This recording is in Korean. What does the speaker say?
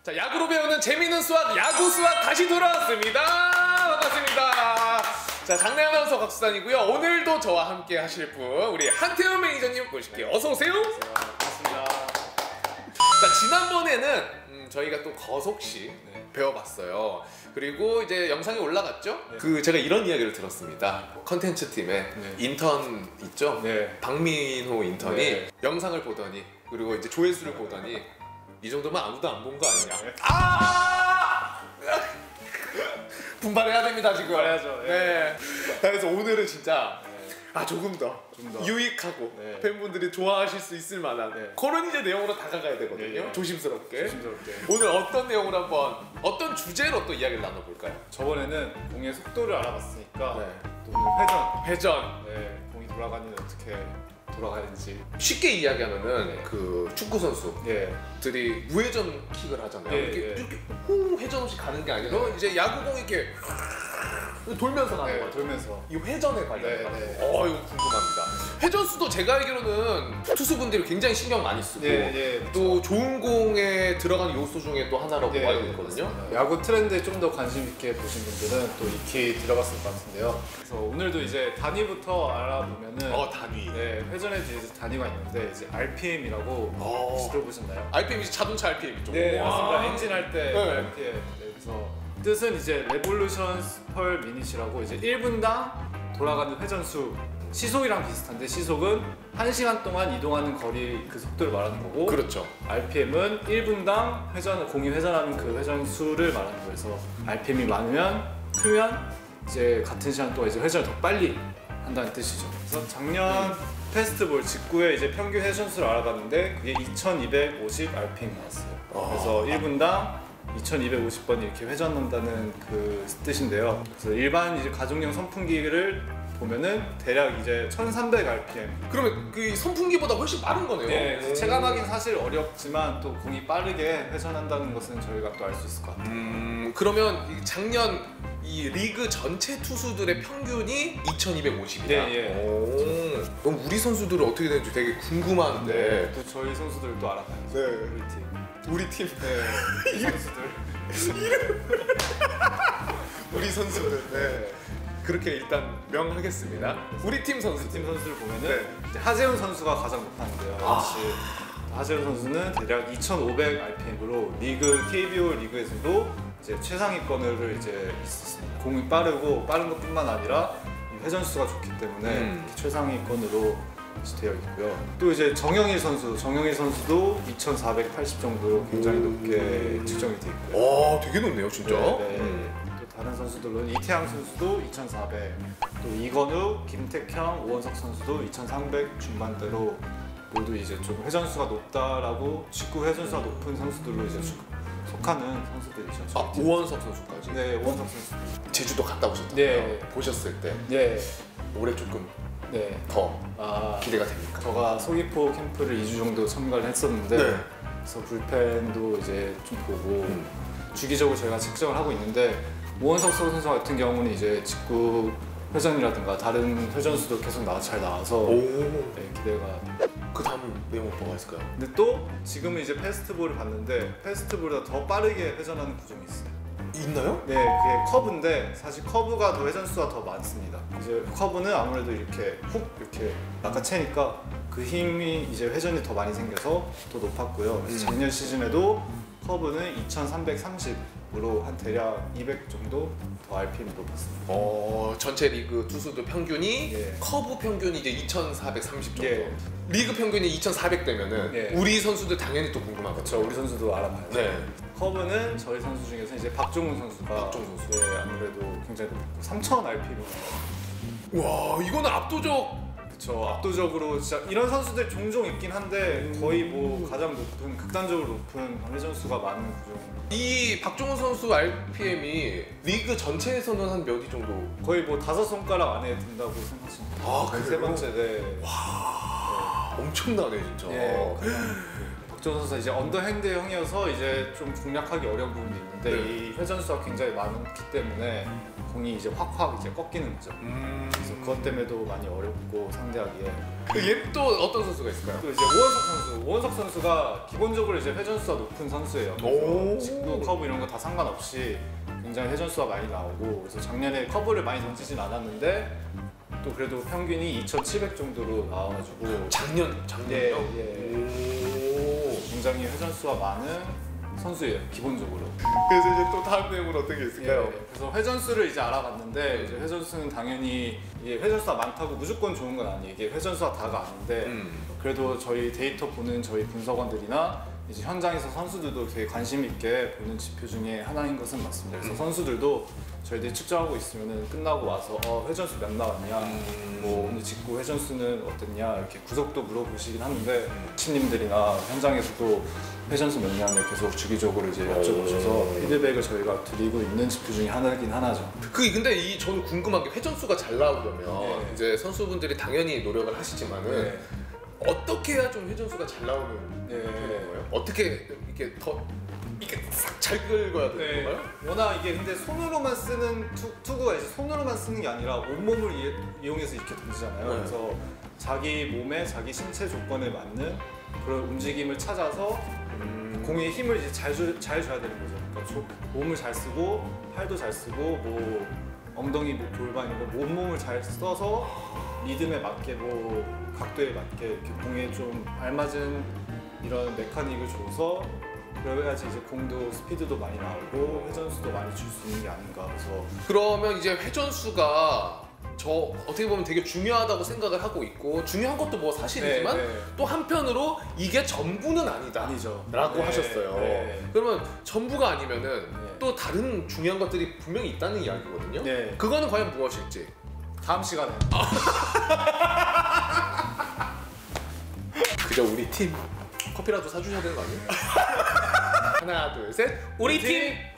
자, 야구로 배우는 재미있는 수학, 야구 수학 다시 돌아왔습니다. 반갑습니다. 자, 장래 아나운서 곽수산이고요. 오늘도 저와 함께 하실 분 우리 한태훈 매니저님 모실게요. 어서 오세요. 반갑습니다. 자, 지난번에는 저희가 또 거속시 배워봤어요. 그리고 이제 영상이 올라갔죠? 제가 이런 이야기를 들었습니다. 컨텐츠 팀에 인턴 있죠? 박민호 인턴이 영상을 보더니, 그리고 이제 조회수를 보더니 이 정도면 아무도 안 본 거 아니냐? 분발해야 됩니다 지금. 분발해야죠. 그래서 오늘은 진짜 조금 더 유익하고 팬분들이 좋아하실 수 있을 만한 그런 이제 내용으로 다가가야 되거든요. 조심스럽게. 오늘 어떤 내용으로 한번, 어떤 주제로 또 이야기를 나눠볼까요? 저번에는 공의 속도를 알아봤으니까 또 오늘 회전. 공이 돌아가는데 어떻게 돌아가는지 쉽게 이야기하면은 그 축구 선수들이 무회전 킥을 하잖아요. 이렇게 홍 회전 없이 가는 게 아니라 이제 야구공이 이렇게 돌면서 가는 거죠. 돌면서 이 회전에 관련해서 이거 궁금합니다. 회전수도 제가 알기로는 투수분들이 굉장히 신경 많이 쓰고 또 좋은 공에 들어가는 요소 중에 또 하나라고 알고 있거든요. 맞습니다. 야구 트렌드에 좀 더 관심 있게 보신 분들은 또 익히 들어갔을 것 같은데요. 그래서 오늘도 이제 단위부터 알아보면은 단위. 회전에 이제 단위가 있는데 이제 RPM이라고 혹시 들어보셨나요? RPM 이제 자동차 RPM이죠. 맞습니다. 엔진 할 때 RPM. 그래서 뜻은 이제 레볼루션스 펄 미닛이라고 이제 1분당 돌아가는 회전수, 시속이랑 비슷한데 시속은 1시간 동안 이동하는 거리 그 속도를 말하는 거고, 그렇죠. RPM은 1분당 공이 회전하는 그 회전수를 말하는 거여서 RPM이 크면 이제 같은 시간 동안 이제 회전을 더 빨리 한다는 뜻이죠. 그래서 작년 페스티벌 직구에 이제 평균 회전수를 알아봤는데 그게 2250 RPM 나왔어요. 그래서 1분당 2250번 이렇게 회전한다는 그 뜻인데요. 그래서 일반 이제 가정용 선풍기를 보면은 대략 이제 1300 RPM. 그러면 그 선풍기보다 훨씬 빠른 거네요. 체감하기는 사실 어렵지만 또 공이 빠르게 회전한다는 것은 저희가 또 알 수 있을 것 같아요. 그러면 작년 이 리그 전체 투수들의 평균이 2250이다. 그럼 우리 선수들은 어떻게 되는지 되게 궁금한데. 또 저희 선수들도 알아봐야죠. 우리 팀. 우리 선수들. 우리 선수들. 그렇게 일단 명하겠습니다. 우리 팀 선수들 보면은 이제 하재훈 선수가 가장 높았는데요. 역시 하재훈 선수는 대략 2500 RPM으로 KBO 리그에서도 이제 최상위권을 이제 있었습니다. 공이 빠른 것뿐만 아니라 회전수가 좋기 때문에 최상위권으로 되어 있고요. 또 이제 정영일 선수도 2480 정도로 굉장히 높게 측정이 되어 있고요. 되게 높네요, 진짜. 또 다른 선수들은 이태양 선수도 2400, 또 이건우, 김택형, 오원석 선수도 2300 중반대로 모두 이제 좀 회전수가 높다라고, 직구 회전수가 높은 선수들로 이제 속하는 선수들이죠. 오원석 선수까지. 오원석 선수. 제주도 갔다 오셨다고요? 보셨을 때. 올해 조금 더 기대가 됩니까? 제가 서귀포 캠프를 2주 정도 참가를 했었는데 그래서 불펜도 이제 좀 보고 주기적으로 저희가 측정을 하고 있는데, 오원석 선수 같은 경우는 이제 직구 회전이라든가 다른 회전수도 계속 잘 나와서 기대가. 그 다음 내용 뭐가 있을까요? 근데 또 지금은 이제 패스트볼을 봤는데 패스트볼보다 더 빠르게 회전하는 구종이 있어요. 있나요? 그게 커브인데 사실 커브가 더 회전수가 더 많습니다. 이제 커브는 아무래도 이렇게 이렇게 낚아채니까 그 힘이 이제 회전이 더 많이 생겨서 더 높았고요. 그래서 작년 시즌에도 커브는 2330으로 한 대략 200 정도 더 RPM이 높았습니다. 전체 리그 투수들 평균이 커브 평균이 이제 2430 정도. 리그 평균이 2400 되면은 우리 선수들 당연히 또 궁금하겠죠. 우리 선수도 알아봐야죠. 커브는 저희 선수 중에서 이제 박종훈 선수가 아무래도 굉장히 높고 3000 RPM. 와, 이거는 압도적. 압도적으로 진짜 이런 선수들 종종 있긴 한데 거의 가장 높은, 극단적으로 높은 회전수가 많은 구종. 이 박종훈 선수 RPM이 리그 전체에서는 한 몇 위 정도? 거의 5손가락 안에 든다고 생각하시면 돼요. 세 번째. 와, 엄청나네 진짜. 박정호 선수가 이제 언더핸드형이어서 이제 좀 공략하기 어려운 부분이 있는데 네. 이 회전수가 굉장히 많기 때문에 공이 이제 확확 이제 꺾이는 거죠. 그래서 그것 때문에도 많이 어렵고 상대하기에. 얘 또 어떤 선수가 있을까요? 또 이제 오원석 선수가 기본적으로 이제 회전수가 높은 선수예요. 그래서 직구, 커브 이런 거 다 상관없이 굉장히 회전수가 많이 나오고, 그래서 작년에 커브를 많이 던지진 않았는데 또 그래도 평균이 2,700 정도로 나와가지고 작년이요? 예. 굉장히 회전수가 많은 선수예요, 기본적으로. 그래서 이제 또 다음 내용은 어떤 게 있을까요? 예. 그래서 회전수를 이제 알아봤는데 이제 회전수는 당연히 이게 회전수가 많다고 무조건 좋은 건 아니에요. 이게 회전수가 다가 아닌데 그래도 저희 데이터 보는 저희 분석원들이나 이제 현장에서 선수들도 되게 관심 있게 보는 지표 중에 하나인 것은 맞습니다. 그래서 선수들도 저희들이 측정하고 있으면은 끝나고 와서 회전수 몇 나왔냐, 뭐 오늘 직구 회전수는 어땠냐 이렇게 구속도 물어보시긴 하는데 신님들이나 현장에서도 회전수 몇 냐를 계속 주기적으로 이제 여쭤보셔서 피드백을 저희가 드리고 있는 지표 중에 하나긴 하나죠. 근데 저는 궁금한 게 회전수가 잘 나오려면 네. 이제 선수분들이 당연히 노력을 하시지만은 네. 어떻게 해야 좀 회전수가 잘 나오는 네. 거예요? 어떻게 이렇게 싹 잘 긁어야 되는 네. 건가요? 워낙 이게 근데 손으로만 쓰는 투구가 이제 손으로만 쓰는 게 아니라 온몸을 이용해서 이렇게 던지잖아요. 네. 그래서 자기 몸에 자기 신체 조건에 맞는 그런 움직임을 찾아서 공에 힘을 이제 잘 줘야 되는 거죠. 그러니까 몸을 잘 쓰고 팔도 잘 쓰고 뭐 엉덩이, 뭐 골반 이런 거 온몸을 잘 써서 리듬에 맞게 뭐 각도에 맞게 이렇게 공에 좀 알맞은 이런 메카닉을 줘서 그래야지 이제 공도 스피드도 많이 나오고 회전수도 많이 줄 수 있는 게 아닌가. 그래서 그러면 이제 회전수가 저 어떻게 보면 되게 중요하다고 생각을 하고 있고 중요한 것도 뭐 사실이지만 네. 또 한편으로 이게 전부는 아니다 아니죠. 라고 네. 하셨어요. 네. 그러면 전부가 아니면은 네. 또 다른 중요한 것들이 분명히 있다는 이야기거든요. 네. 그거는 과연 무엇일지 다음 시간에 그저 우리 팀 커피라도 사주셔야 되는 거 아니에요? 하나 둘 셋 우리 팀